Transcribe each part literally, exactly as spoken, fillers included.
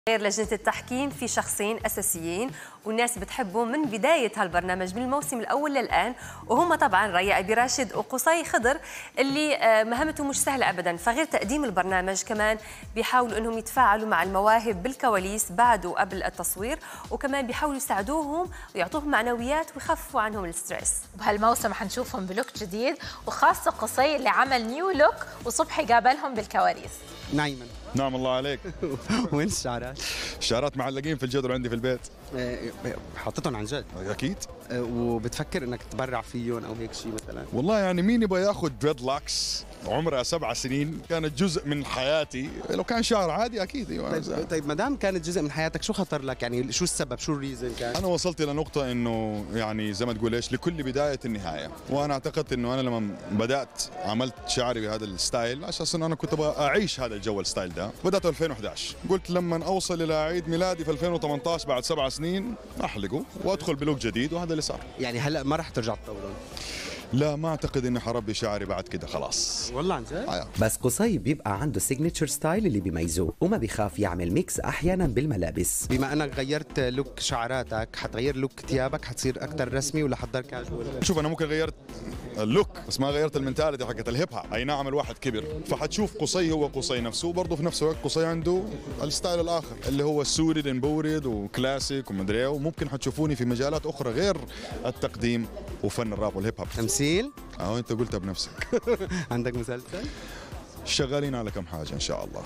غير لجنة التحكيم في شخصين أساسيين والناس بتحبهم من بداية هالبرنامج من الموسم الأول للآن، وهم طبعا ريا أبي راشد وقصي خضر اللي مهمته مش سهلة أبدا. فغير تقديم البرنامج كمان بيحاولوا أنهم يتفاعلوا مع المواهب بالكواليس بعد وقبل التصوير، وكمان بيحاولوا يساعدوهم ويعطوهم معنويات ويخففوا عنهم الستريس. بهالموسم حنشوفهم بلوك جديد، وخاصة قصي اللي عمل نيو لوك وصبحي قابلهم بالكواليس. نايما نعم الله عليك. وين الشعرات؟ الشعرات معلقين في الجدر عندي في البيت. حطيتهم عن جد؟ اكيد. وبتفكر انك تبرع فيهم او هيك شيء مثلا؟ والله يعني مين يبغى ياخذ دريد لاكس عمرها سبع سنين كانت جزء من حياتي، لو كان شعر عادي اكيد. ايوه. طيب, طيب ما دام كانت جزء من حياتك شو خطر لك؟ يعني شو السبب؟ شو الريزن كان؟ انا وصلت الى نقطه انه يعني زي ما تقول ايش، لكل بدايه النهايه، وانا اعتقدت انه انا لما بدات عملت شعري بهذا الستايل على اساس انه انا كنت ابغى اعيش هذا الجو الستايل ده. بدات ألفين وأحد عشر، قلت لما اوصل الى عيد ميلادي في ألفين وثمانية عشر بعد سبع سنين احلقه وادخل بلوك جديد، وهذا اللي صار. يعني هلا ما راح ترجع تطولون؟ لا ما اعتقد اني حربي شعري بعد كده خلاص. والله عن جد؟ آه. بس قصي بيبقى عنده سيجنتشر ستايل اللي بيميزه، وما بيخاف يعمل ميكس احيانا بالملابس. بما انك غيرت لوك شعراتك، حتغير لوك ثيابك؟ حتصير اكثر رسمي ولا حتضل كاجوال؟ شوف انا ممكن غيرت اللوك بس ما غيرت المنتاليتي حقت الهيب هوب. اي نعم الواحد كبر، فحتشوف قصي هو قصي نفسه، وبرضه في نفس الوقت قصي عنده الستايل الاخر اللي هو سوريد امبوريد وكلاسيك ومدري ايه، وممكن حتشوفوني في مجالات اخرى غير التقديم وفن الراب والهيب هوب. تمثيل؟ اه انت قلتها بنفسك. عندك مسلسل؟ شغالين على كم حاجه ان شاء الله.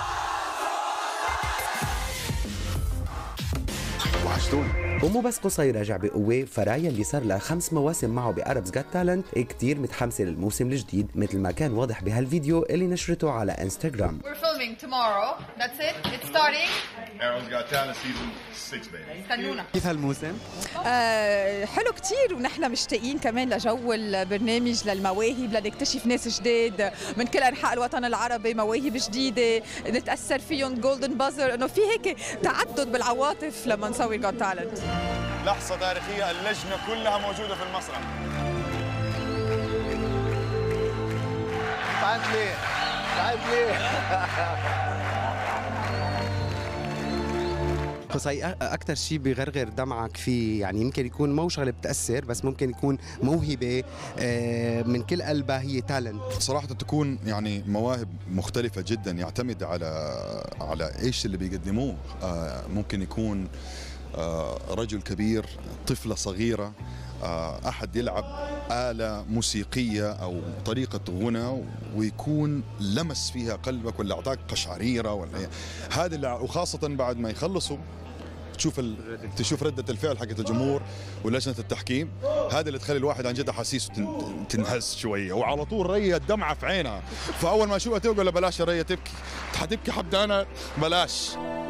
وحشتوني. ومو بس قصي راجع بقوة، فرايا اللي صار لها خمس مواسم معه بأربز جات تالنت كتير متحمسة للموسم الجديد، مثل ما كان واضح بهالفيديو اللي نشرته على انستغرام. We're filming tomorrow. That's it. It's starting. Arabs Got Talent season six baby. استنونا. كيف هالموسم؟ آه حلو كتير، ونحن مشتاقين كمان لجو البرنامج للمواهب، لنكتشف ناس جداد من كل انحاء الوطن العربي، مواهب جديده نتاثر فيهم، جولدن بازر، انه في هيك تعدد بالعواطف لما نسوي جوت تالنت. لحظه تاريخيه، اللجنه كلها موجوده في المسرح. تعال ليه؟ تعال ليه؟ قصي اكثر شيء بيغرغر دمعك فيه، يعني يمكن يكون مو شغله بتاثر، بس ممكن يكون موهبه من كل قلبها، هي تالنت. صراحه تكون يعني مواهب مختلفه جدا، يعتمد على على ايش اللي بيقدموه. ممكن يكون رجل كبير، طفله صغيره، أحد يلعب آلة موسيقية أو طريقة غنى ويكون لمس فيها قلبك ولا أعطاك قشعريرة ولا هذا اللي، وخاصة بعد ما يخلصوا تشوف ال... تشوف ردة الفعل حقت الجمهور ولجنة التحكيم، هذا اللي تخلي الواحد عن جد أحاسيسه تن... تنهز شوية. وعلى طول ريا الدمعة في عينها، فأول ما أشوفها تقول بلاش يا ريا تبكي، حتبكي حبدا أنا بلاش.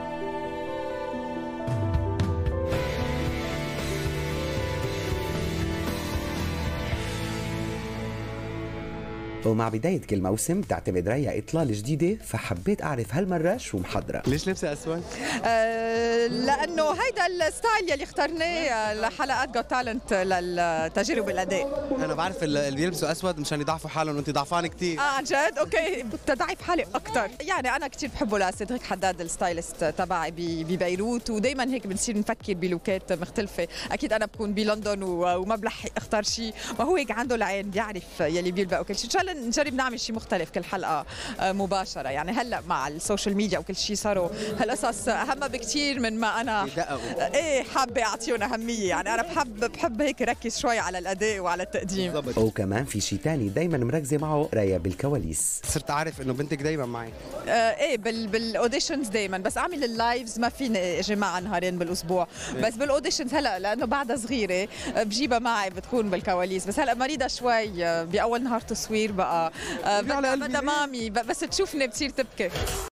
ومع بداية كل موسم تعتمد ريا إطلالة جديدة، فحبيت أعرف هالمرة شو محضرة. ليش لابسة أسود؟ آه لأنه هيدا الستايل يلي اخترناه لحلقات جوت تالنت للتجارب الأداء. أنا بعرف اللي بيلبسوا أسود مشان يضعفوا حالهم، وأنت ضعفانة كثير. آه عن جد؟ أوكي، بتضعف حالي أكثر. يعني أنا كثير بحبه لسيدريك حداد الستايلست تبعي ببيروت، ودايما هيك بنصير نفكر بلوكات مختلفة. أكيد أنا بكون بلندن وما بلحق أختار شيء، ما هو هيك عنده العين بيعرف يلي بيلبق وكل شيء. إن شاء الله نجرب نعمل شيء مختلف كل حلقة مباشرة. يعني هلا مع السوشيال ميديا وكل شيء صاروا هالقصص أهم بكثير من ما أنا إيه حابة أعطيهم أهمية. يعني أنا بحب بحب هيك ركز شوي على الأداء وعلى التقديم. وكمان في شيء ثاني دايما مركزة معه ريا بالكواليس. صرت أعرف إنه بنتك دايما معي. آه إيه بال بالأوديشنز دايما، بس أعمل اللايفز ما فيني أجي معها نهارين بالأسبوع، بس بالأوديشنز هلا لأنه بعدها صغيرة بجيبها معي بتكون بالكواليس. بس هلا مريضة شوي بأول نهار تصوير بقى بدها مامي، بس تشوفني بتصير تبكي.